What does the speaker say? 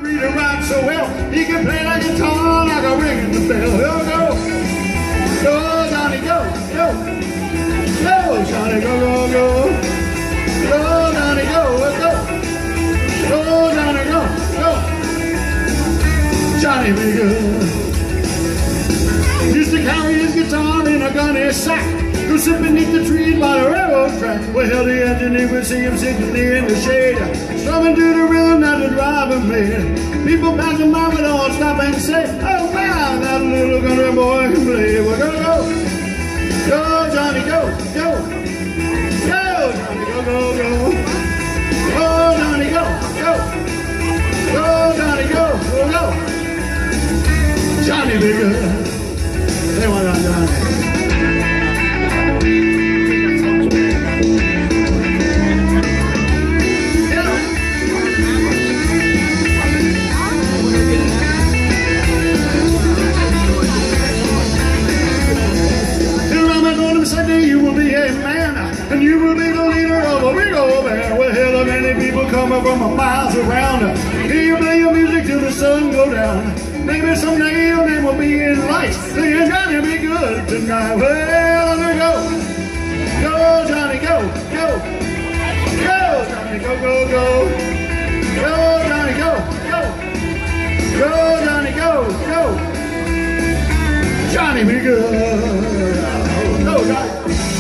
read and write so well. He can play the guitar like a ringing the bell. Go, go, go, Johnny, go, go, go, Johnny, go, go, go, go, Johnny, go, go, go, Johnny, go, go, Johnny be good. Used to carry his guitar in a gunny sack, go sit beneath the trees by the railroad track. Well, the engineer would see him sitting there in the shade, strumming to the rhythm that the driver played. People passing by would all stop and say, oh man, that little country boy can play. Well, go, go, go, Johnny, go, go, go, Johnny, go, go, go, go, Johnny, go, go, go, Johnny, go, go, go, Johnny be good. They want on Johnny. You will be a man, and you will be the leader of a big old band. Well, hell, many people coming from miles around. Hear you play your music till the sun go down. Maybe someday your name will be in lights. You're gonna be good tonight. Well, let me go. Go, Johnny, go, go. Go, Johnny, go, go, go. Go, Johnny, go, go. Go, Johnny, go, go. Johnny, be good. Go, Johnny.